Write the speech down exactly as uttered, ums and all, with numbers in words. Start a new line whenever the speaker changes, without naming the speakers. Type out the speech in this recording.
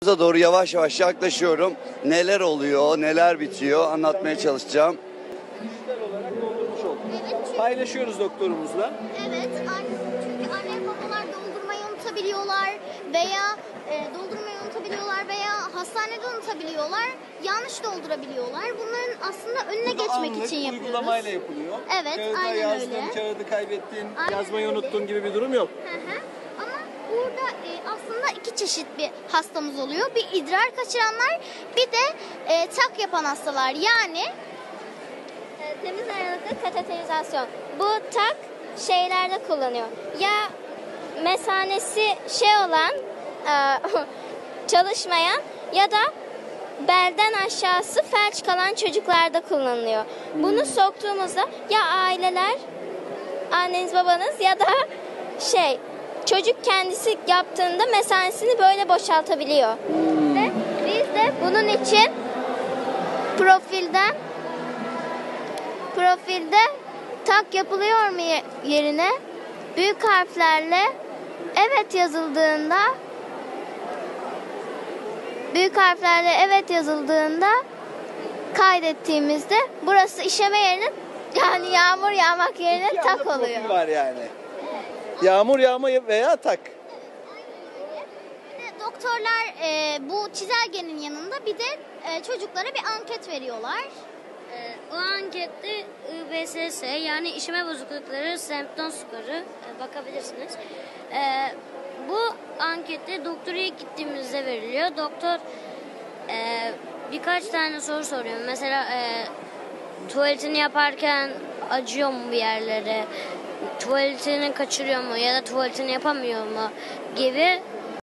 Doğru yavaş yavaş yaklaşıyorum. Neler oluyor, neler bitiyor anlatmaya çalışacağım.
Dijital olarak doldurmuş olduk. Evet, çünkü... Paylaşıyoruz doktorumuzla.
Evet, çünkü anne babalar doldurmayı unutabiliyorlar veya e, doldurmayı unutabiliyorlar veya hastanede unutabiliyorlar. Yanlış doldurabiliyorlar. Bunların aslında önüne
Burada
geçmek
anlık
için yapıyoruz.
uygulamayla yapılıyor.
Evet,
Kağıda
aynen
yazdın,
öyle.
kağıdı kaybettin,
Aynen
yazmayı
öyle.
unuttun gibi bir durum yok.
Hı hı. Ama burada e, aslında iki çeşit bir hastamız oluyor. Bir idrar kaçıranlar, bir de e, tak yapan hastalar. Yani
E, temiz aralıklı kateterizasyon. Bu tak şeylerde kullanıyor. Ya mesanesi şey olan e, çalışmayan ya da belden aşağısı felç kalan çocuklarda kullanılıyor. Bunu soktuğumuzda ya aileler, anneniz babanız ya da şey çocuk kendisi yaptığında mesanesini böyle boşaltabiliyor. Ve biz de bunun için profilden profilde tak yapılıyor mu yerine büyük harflerle evet yazıldığında büyük harflerle evet yazıldığında kaydettiğimizde burası işeme yerine yani yağmur yağmak yerine
İki
tak
ana
oluyor.
profil var yani. Yağmur yağma veya tak.
Bir de doktorlar e, bu çizelgenin yanında bir de e, çocuklara bir anket veriyorlar.
Ee, O ankette I B S S yani işeme bozuklukları semptom skoru e, bakabilirsiniz. Ee, bu ankette doktora gittiğimizde veriliyor. Doktor e, birkaç tane soru soruyor. Mesela e, tuvaletini yaparken acıyor mu bir yerleri? Tuvaletini kaçırıyor mu ya da tuvaletini yapamıyor mu gibi